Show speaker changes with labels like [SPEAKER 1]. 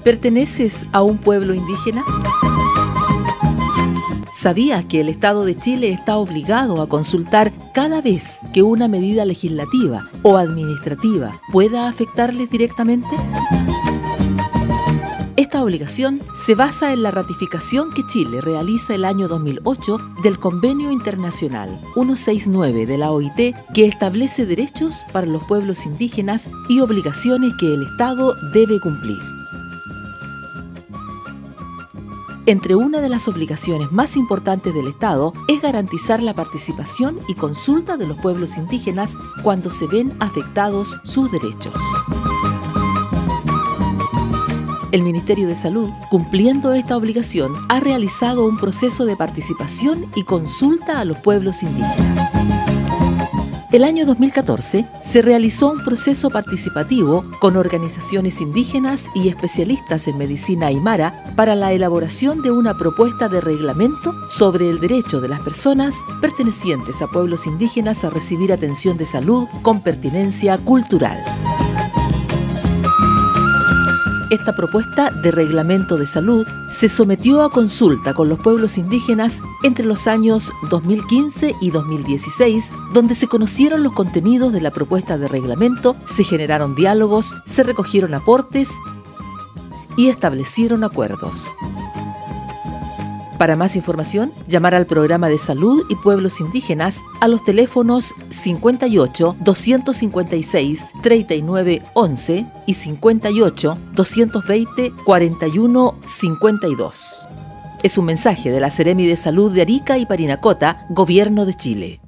[SPEAKER 1] ¿Perteneces a un pueblo indígena? ¿Sabías que el Estado de Chile está obligado a consultar cada vez que una medida legislativa o administrativa pueda afectarles directamente? Esta obligación se basa en la ratificación que Chile realiza el año 2008 del Convenio Internacional 169 de la OIT, que establece derechos para los pueblos indígenas y obligaciones que el Estado debe cumplir. Entre una de las obligaciones más importantes del Estado es garantizar la participación y consulta de los pueblos indígenas cuando se ven afectados sus derechos. El Ministerio de Salud, cumpliendo esta obligación, ha realizado un proceso de participación y consulta a los pueblos indígenas. El año 2014 se realizó un proceso participativo con organizaciones indígenas y especialistas en medicina aymara para la elaboración de una propuesta de reglamento sobre el derecho de las personas pertenecientes a pueblos indígenas a recibir atención de salud con pertinencia cultural. Esta propuesta de reglamento de salud se sometió a consulta con los pueblos indígenas entre los años 2015 y 2016, donde se conocieron los contenidos de la propuesta de reglamento, se generaron diálogos, se recogieron aportes y establecieron acuerdos. Para más información, llamar al Programa de Salud y Pueblos Indígenas a los teléfonos 58 256 39 11 y 58 220 41 52. Es un mensaje de la Seremi de Salud de Arica y Parinacota, Gobierno de Chile.